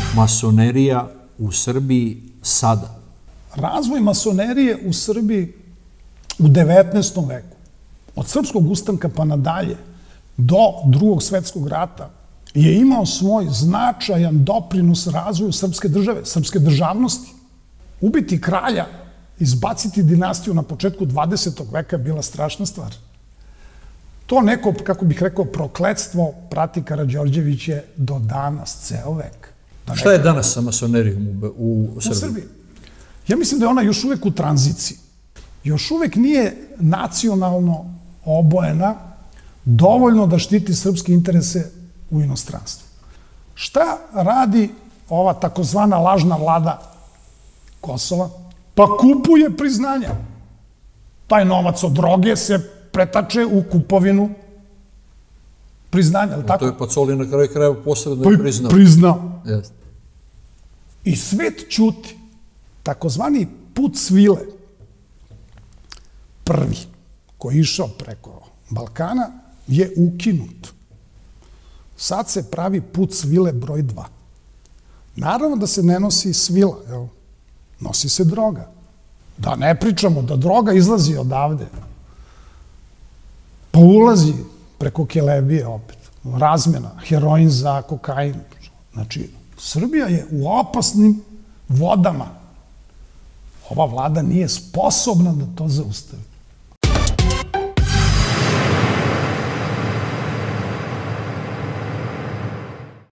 masonerija u Srbiji sada? Razvoj masonerije u Srbiji u 19. veku, od srpskog ustanka pa nadalje, do Drugog svetskog rata, je imao svoj značajan doprinos razvoju srpske države, srpske državnosti. Ubiti kralja, izbaciti dinastiju na početku 20. veka je bila strašna stvar. To neko, kako bih rekao, prokletstvo prati Karađorđević do danas, ceo vek. Šta je danas sa masonerijom u Srbiji? Ja mislim da je ona još uvek u tranziciji. Još uvek nije nacionalno obojena dovoljno da štiti srpske interese u inostranstvu. Šta radi ova takozvana lažna vlada Kosova? Pa kupuje priznanja. Taj novac od droge se pretače u kupovinu priznanja, ali tako? To je Pacoli na kraju krajeva posredno i priznao. Priznao. I svet ćuti. Takozvani put svile, prvi koji je išao preko Balkana, je ukinut. Sad se pravi put svile broj 2. Naravno da se ne nosi svila, nosi se droga. Da ne pričamo da droga izlazi odavde, pa ulazi preko Kelebije opet, razmena, heroin za kokain. Znači, Srbija je u opasnim vodama. Ova vlada nije sposobna da to zaustavi.